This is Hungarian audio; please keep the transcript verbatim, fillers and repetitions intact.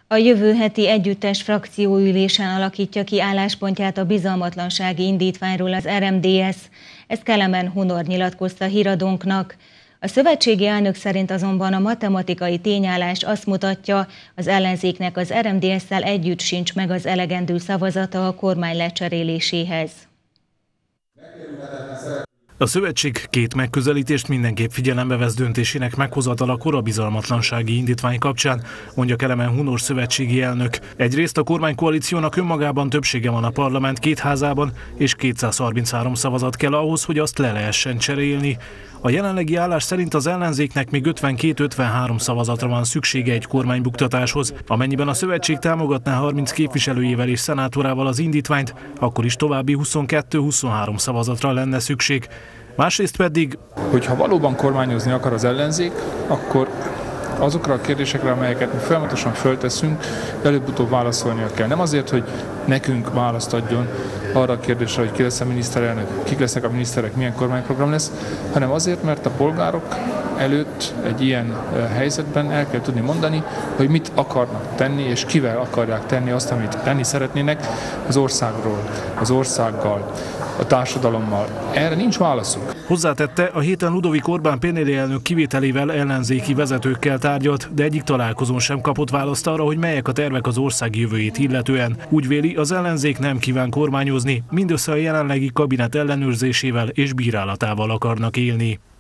A jövő heti együttes frakcióülésen alakítja ki álláspontját a bizalmatlansági indítványról az er em dé es. Ezt Kelemen Hunor nyilatkozta híradónknak. A szövetségi elnök szerint azonban a matematikai tényállás azt mutatja, az ellenzéknek az er em dé es-szel együtt sincs meg az elegendő szavazata a kormány lecseréléséhez. A szövetség két megközelítést mindenképp figyelembe vesz döntésének meghozatalakor a bizalmatlansági indítvány kapcsán, mondja Kelemen Hunor szövetségi elnök. Egyrészt a kormánykoalíciónak önmagában többsége van a parlament két házában, és kétszázharminchárom szavazat kell ahhoz, hogy azt le lehessen cserélni. A jelenlegi állás szerint az ellenzéknek még ötvenkét-ötvenhárom szavazatra van szüksége egy kormánybuktatáshoz. Amennyiben a szövetség támogatná harminc képviselőjével és szenátorával az indítványt, akkor is további huszonkettő-huszonhárom szavazatra lenne szükség. Másrészt pedig, hogyha valóban kormányozni akar az ellenzék, akkor azokra a kérdésekre, amelyeket mi folyamatosan fölteszünk, előbb-utóbb válaszolnia kell. Nem azért, hogy nekünk választ adjon arra a kérdésre, hogy ki lesz a miniszterelnök, kik lesznek a miniszterek, milyen kormányprogram lesz, hanem azért, mert a polgárok előtt egy ilyen helyzetben el kell tudni mondani, hogy mit akarnak tenni, és kivel akarják tenni azt, amit tenni szeretnének az országról, az országgal, a társadalommal. Erre nincs válaszuk. Hozzátette, a héten Ludovic Orbán Pennelly elnök kivételével ellenzéki vezetőkkel tárgyalt, de egyik találkozón sem kapott választ arra, hogy melyek a tervek az ország jövőjét illetően. Úgy véli, az ellenzék nem kíván kormányozni, mindössze a jelenlegi kabinet ellenőrzésével és bírálatával akarnak élni.